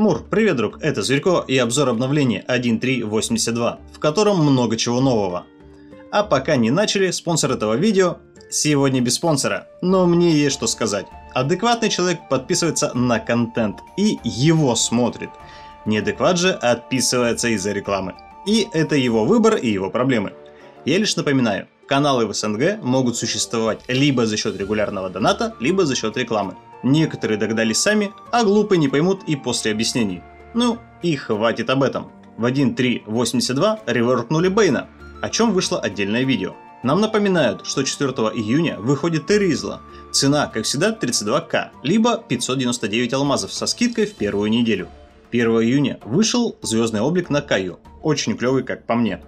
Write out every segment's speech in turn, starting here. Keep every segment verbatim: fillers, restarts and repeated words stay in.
Мур, привет, друг, это Зверько и обзор обновления один точка три восемьдесят два, в котором много чего нового. А пока не начали, спонсор этого видео сегодня без спонсора, но мне есть что сказать. Адекватный человек подписывается на контент и его смотрит. Неадекват же отписывается из-за рекламы. И это его выбор и его проблемы. Я лишь напоминаю, каналы в СНГ могут существовать либо за счет регулярного доната, либо за счет рекламы. Некоторые догадались сами, а глупые не поймут и после объяснений. Ну и хватит об этом. В один точка три восемьдесят два реворкнули Бэйна, о чем вышло отдельное видео. Нам напоминают, что четвёртого июня выходит Теризла. Цена, как всегда, тридцать два ка, либо пятьсот девяносто девять алмазов со скидкой в первую неделю. первого июня вышел Звездный облик на Каю. Очень клевый, как по мне.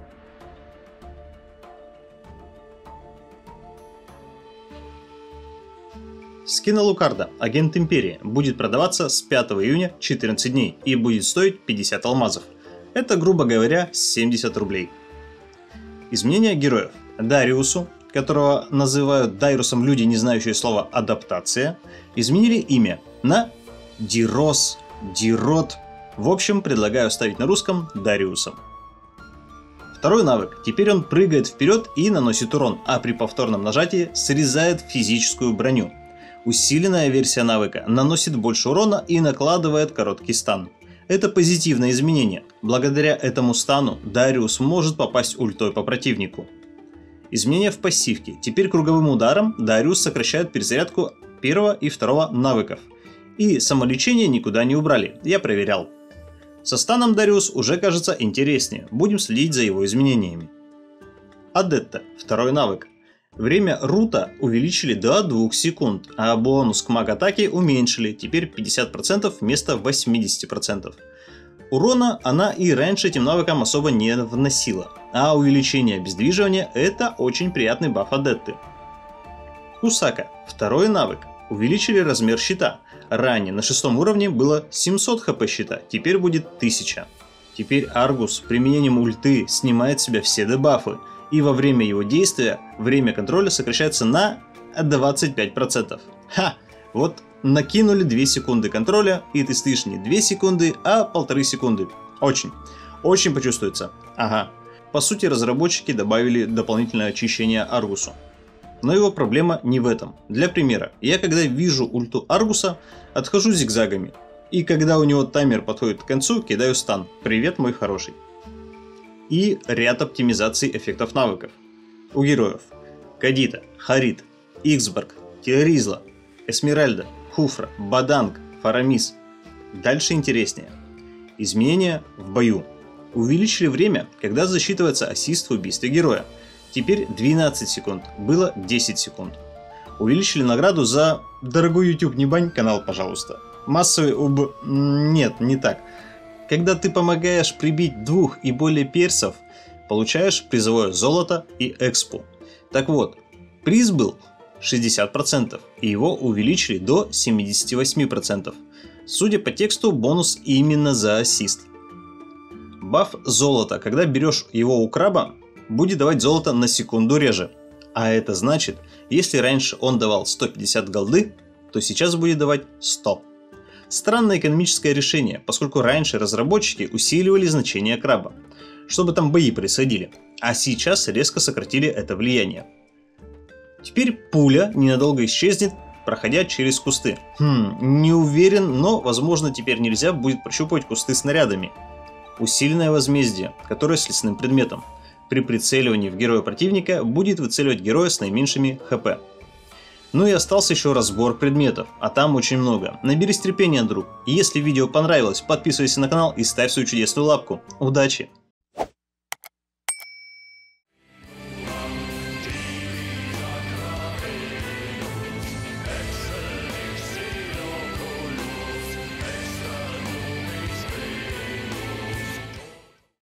Скин Алукарда, агент Империи, будет продаваться с пятого июня четырнадцать дней и будет стоить пятьдесят алмазов. Это, грубо говоря, семьдесят рублей. Изменения героев. Дариусу, которого называют Дайрусом люди, не знающие слова адаптация, изменили имя на Дирос, Дирот. В общем, предлагаю ставить на русском Дариусом. Второй навык. Теперь он прыгает вперед и наносит урон, а при повторном нажатии срезает физическую броню. Усиленная версия навыка наносит больше урона и накладывает короткий стан. Это позитивное изменение. Благодаря этому стану Дариус может попасть ультой по противнику. Изменения в пассивке. Теперь круговым ударом Дариус сокращает перезарядку первого и второго навыков. И самолечение никуда не убрали, я проверял. Со станом Дариус уже кажется интереснее, будем следить за его изменениями. Адетта, второй навык. Время рута увеличили до двух секунд, а бонус к маг-атаке уменьшили, теперь пятьдесят процентов вместо восьмидесяти процентов. Урона она и раньше этим навыком особо не вносила, а увеличение обездвиживания – это очень приятный баф Адетты. Кусака, второй навык. Увеличили размер щита. Ранее на шестом уровне было семьсот хп щита, теперь будет тысяча. Теперь Аргус применением ульты снимает с себя все дебафы, и во время его действия время контроля сокращается на двадцать пять процентов. Ха! Вот накинули две секунды контроля, и ты стоишь не две секунды, а полторы секунды. Очень, очень почувствуется. Ага. По сути, разработчики добавили дополнительное очищение Аргусу. Но его проблема не в этом. Для примера, я когда вижу ульту Аргуса, отхожу зигзагами. И когда у него таймер подходит к концу, кидаю стан. Привет, мой хороший. И ряд оптимизаций эффектов навыков. У героев. Кадита, Харит, Иксборг, Теризла, Эсмеральда, Хуфра, Баданг, Фарамис. Дальше интереснее. Изменения в бою. Увеличили время, когда засчитывается ассист в убийстве героя. Теперь двенадцать секунд, было десять секунд. Увеличили награду за... Дорогой YouTube, не бань канал, пожалуйста. Массовый уб... Нет, не так. Когда ты помогаешь прибить двух и более персов, получаешь призовое золото и экспу. Так вот, приз был шестьдесят процентов, и его увеличили до семидесяти восьми процентов. Судя по тексту, бонус именно за ассист. Баф золота, когда берешь его у краба, будет давать золото на секунду реже. А это значит, если раньше он давал сто пятьдесят голды, то сейчас будет давать сто. Странное экономическое решение, поскольку раньше разработчики усиливали значение краба, чтобы там бои происходили, а сейчас резко сократили это влияние. Теперь пуля ненадолго исчезнет, проходя через кусты. Хм, не уверен, но возможно теперь нельзя будет прощупывать кусты снарядами. Усиленное возмездие, которое с лесным предметом. При прицеливании в героя противника будет выцеливать героя с наименьшими хп. Ну и остался еще разбор предметов, а там очень много. Наберись терпения, друг. Если видео понравилось, подписывайся на канал и ставь свою чудесную лапку. Удачи!